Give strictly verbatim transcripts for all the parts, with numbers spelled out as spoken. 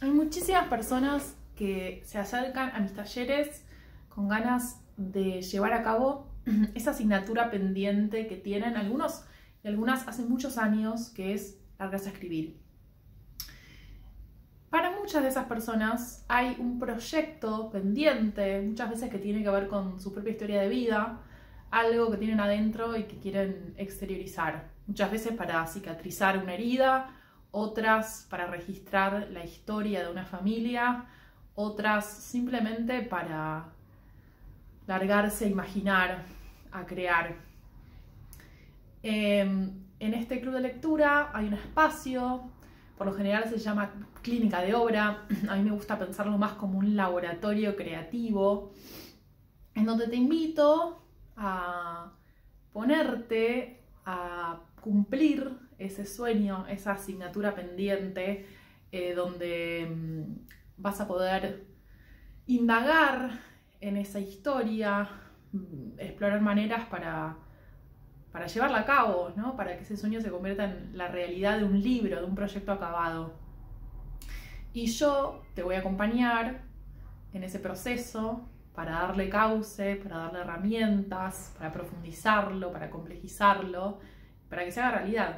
Hay muchísimas personas que se acercan a mis talleres con ganas de llevar a cabo esa asignatura pendiente que tienen algunos y algunas hace muchos años, que es largarse a escribir. Para muchas de esas personas hay un proyecto pendiente, muchas veces que tiene que ver con su propia historia de vida, algo que tienen adentro y que quieren exteriorizar. Muchas veces para cicatrizar una herida, otras para registrar la historia de una familia, otras simplemente para largarse a imaginar, a crear. Eh, en este club de lectura hay un espacio, por lo general se llama clínica de obra, a mí me gusta pensarlo más como un laboratorio creativo, en donde te invito a ponerte a cumplir ese sueño, esa asignatura pendiente, eh, donde mmm, vas a poder indagar en esa historia, mmm, explorar maneras para, para llevarla a cabo, ¿no? Para que ese sueño se convierta en la realidad de un libro, de un proyecto acabado. Y yo te voy a acompañar en ese proceso para darle cauce, para darle herramientas, para profundizarlo, para complejizarlo, para que se haga realidad.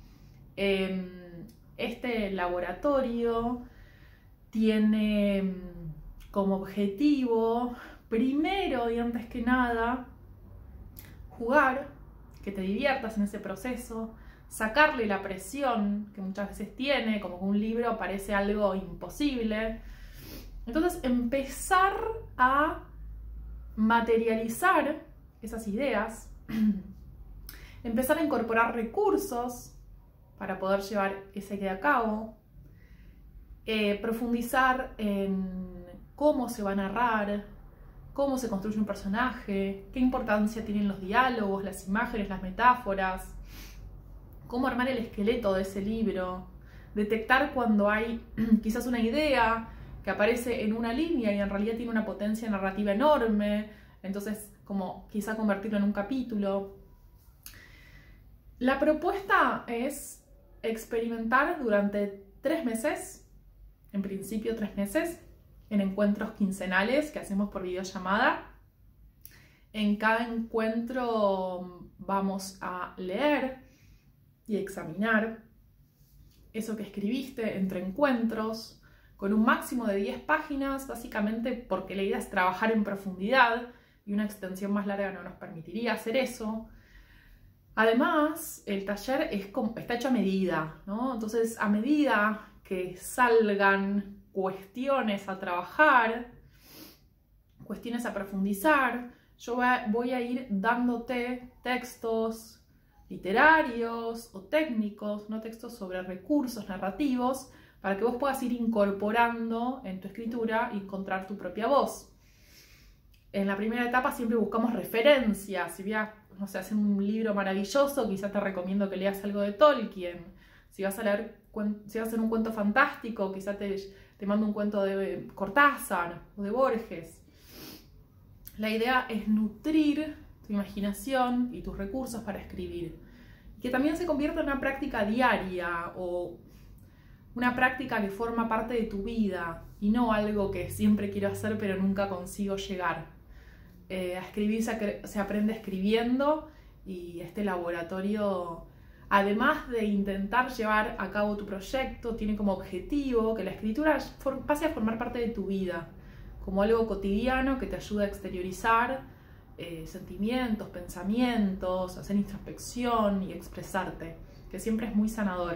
Este laboratorio tiene como objetivo, primero y antes que nada, jugar, que te diviertas en ese proceso, sacarle la presión que muchas veces tiene, como que un libro parece algo imposible. Entonces, empezar a materializar esas ideas, empezar a incorporar recursos para poder llevar esa idea a cabo, eh, profundizar en cómo se va a narrar, cómo se construye un personaje, qué importancia tienen los diálogos, las imágenes, las metáforas, cómo armar el esqueleto de ese libro, detectar cuando hay quizás una idea que aparece en una línea y en realidad tiene una potencia narrativa enorme, entonces como quizá convertirlo en un capítulo. La propuesta es experimentar durante tres meses, en principio tres meses, en encuentros quincenales que hacemos por videollamada. En cada encuentro vamos a leer y examinar eso que escribiste entre encuentros, con un máximo de diez páginas, básicamente porque la idea es trabajar en profundidad y una extensión más larga no nos permitiría hacer eso. Además, el taller es como, está hecho a medida, ¿no? Entonces, a medida que salgan cuestiones a trabajar, cuestiones a profundizar, yo voy a ir dándote textos literarios o técnicos, no textos sobre recursos narrativos, para que vos puedas ir incorporando en tu escritura y encontrar tu propia voz. En la primera etapa siempre buscamos referencias. Si vas, no sé, a hacer un libro maravilloso, quizás te recomiendo que leas algo de Tolkien. Si vas a leer, si vas a hacer un cuento fantástico, quizás te, te mando un cuento de Cortázar o de Borges. La idea es nutrir tu imaginación y tus recursos para escribir. Y que también se convierta en una práctica diaria o una práctica que forma parte de tu vida y no algo que siempre quiero hacer pero nunca consigo llegar. Eh, a escribir se, se aprende escribiendo y este laboratorio, además de intentar llevar a cabo tu proyecto, tiene como objetivo que la escritura pase a formar parte de tu vida, como algo cotidiano que te ayuda a exteriorizar eh, sentimientos, pensamientos, hacer introspección y expresarte, que siempre es muy sanador.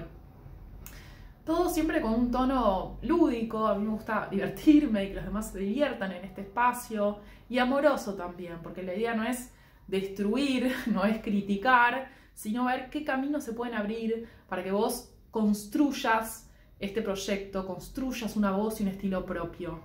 Todo siempre con un tono lúdico, a mí me gusta divertirme y que los demás se diviertan en este espacio, y amoroso también, porque la idea no es destruir, no es criticar, sino ver qué caminos se pueden abrir para que vos construyas este proyecto, construyas una voz y un estilo propio.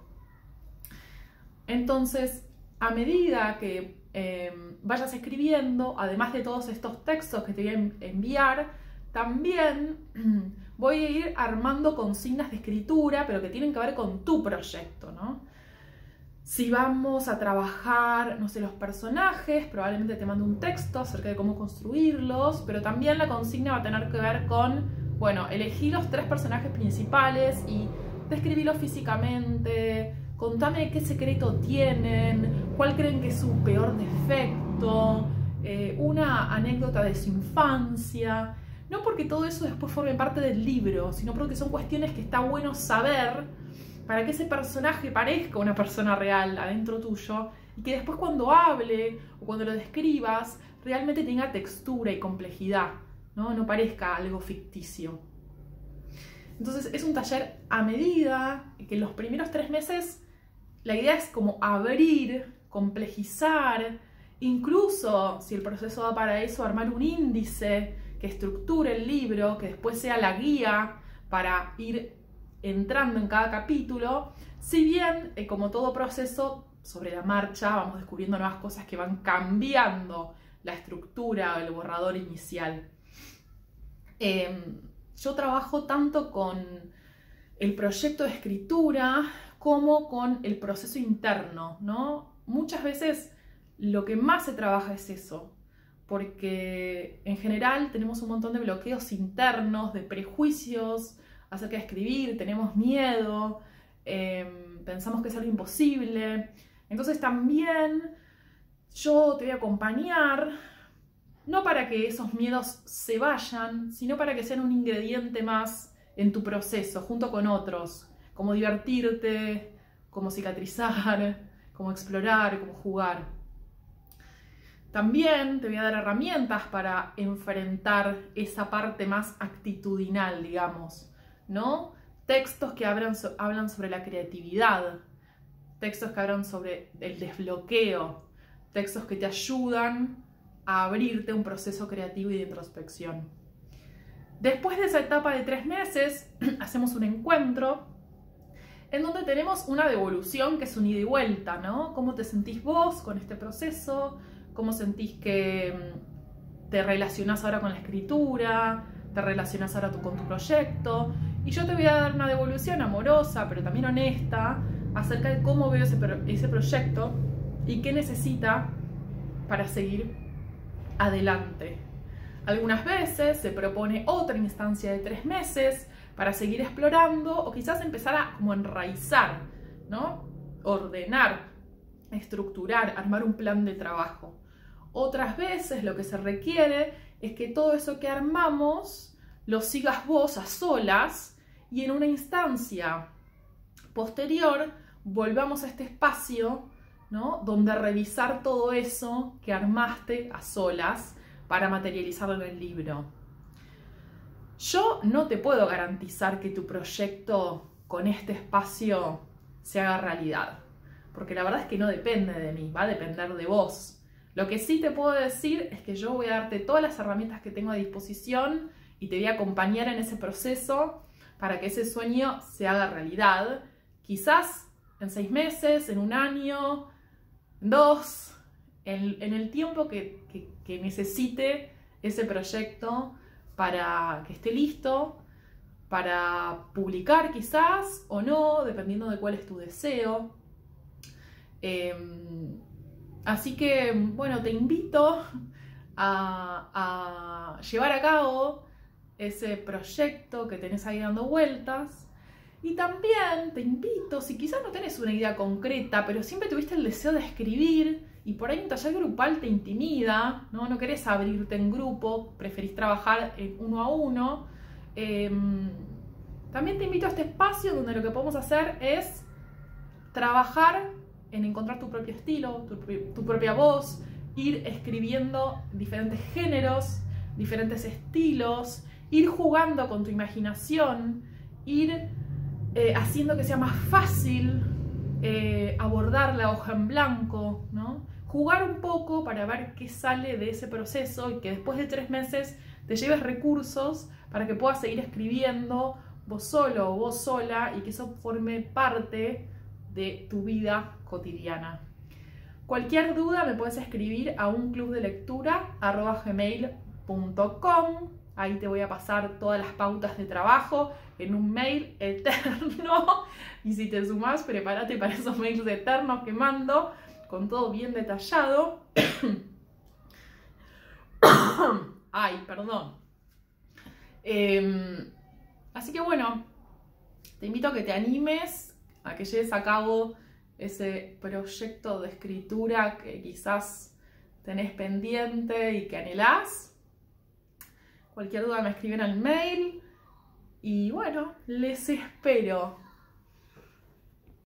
Entonces, a medida que eh, vayas escribiendo, además de todos estos textos que te voy a enviar, también voy a ir armando consignas de escritura, pero que tienen que ver con tu proyecto, ¿no? Si vamos a trabajar, no sé, los personajes, probablemente te mando un texto acerca de cómo construirlos, pero también la consigna va a tener que ver con, bueno, elegí los tres personajes principales y describilo físicamente, contame qué secreto tienen, cuál creen que es su peor defecto, eh, una anécdota de su infancia. No porque todo eso después forme parte del libro, sino porque son cuestiones que está bueno saber para que ese personaje parezca una persona real adentro tuyo y que después cuando hable o cuando lo describas realmente tenga textura y complejidad, ¿no? No parezca algo ficticio. Entonces es un taller a medida, que en los primeros tres meses la idea es como abrir, complejizar, incluso si el proceso da para eso, armar un índice que estructure el libro, que después sea la guía para ir entrando en cada capítulo, si bien, eh, como todo proceso, sobre la marcha vamos descubriendo nuevas cosas que van cambiando la estructura o el borrador inicial. Eh, yo trabajo tanto con el proyecto de escritura como con el proceso interno, ¿no? Muchas veces lo que más se trabaja es eso, porque en general tenemos un montón de bloqueos internos, de prejuicios acerca de escribir, tenemos miedo, eh, pensamos que es algo imposible. Entonces también yo te voy a acompañar, no para que esos miedos se vayan, sino para que sean un ingrediente más en tu proceso, junto con otros, como divertirte, como cicatrizar, como explorar, como jugar. También te voy a dar herramientas para enfrentar esa parte más actitudinal, digamos, ¿no? Textos que hablan, so- hablan sobre la creatividad, textos que hablan sobre el desbloqueo, textos que te ayudan a abrirte un proceso creativo y de introspección. Después de esa etapa de tres meses, hacemos un encuentro en donde tenemos una devolución que es un ida y vuelta, ¿no? ¿Cómo te sentís vos con este proceso? ¿Cómo sentís que te relacionás ahora con la escritura? ¿Te relacionás ahora tú con tu proyecto? Y yo te voy a dar una devolución amorosa, pero también honesta, acerca de cómo veo ese, pro ese proyecto y qué necesita para seguir adelante. Algunas veces se propone otra instancia de tres meses para seguir explorando o quizás empezar a como enraizar, ¿no? Ordenar, estructurar, armar un plan de trabajo. Otras veces lo que se requiere es que todo eso que armamos lo sigas vos a solas y en una instancia posterior volvamos a este espacio, ¿no? Donde revisar todo eso que armaste a solas para materializarlo en el libro. Yo no te puedo garantizar que tu proyecto con este espacio se haga realidad, porque la verdad es que no depende de mí, va a depender de vos. Lo que sí te puedo decir es que yo voy a darte todas las herramientas que tengo a disposición y te voy a acompañar en ese proceso para que ese sueño se haga realidad. Quizás en seis meses, en un año, en dos, en, en el tiempo que, que, que necesite ese proyecto para que esté listo, para publicar quizás o no, dependiendo de cuál es tu deseo. Eh, así que, bueno, te invito a, a llevar a cabo ese proyecto que tenés ahí dando vueltas. Y también te invito, si quizás no tenés una idea concreta, pero siempre tuviste el deseo de escribir y por ahí un taller grupal te intimida, ¿no? No querés abrirte en grupo, preferís trabajar en uno a uno. Eh, también te invito a este espacio donde lo que podemos hacer es trabajar en encontrar tu propio estilo, tu, tu propia voz, ir escribiendo diferentes géneros, diferentes estilos, ir jugando con tu imaginación, ir eh, haciendo que sea más fácil eh, abordar la hoja en blanco, ¿no? Jugar un poco para ver qué sale de ese proceso y que después de tres meses te lleves recursos para que puedas seguir escribiendo vos solo o vos sola y que eso forme parte de tu vida cotidiana. Cualquier duda me puedes escribir a un club de lectura arroba gmail punto com. Ahí te voy a pasar todas las pautas de trabajo en un mail eterno. Y si te sumás, prepárate para esos mails eternos que mando, con todo bien detallado. Ay, perdón. Eh, así que bueno, te invito a que te animes, a que lleves a cabo ese proyecto de escritura que quizás tenés pendiente y que anhelás. Cualquier duda me escriben al mail. Y bueno, les espero.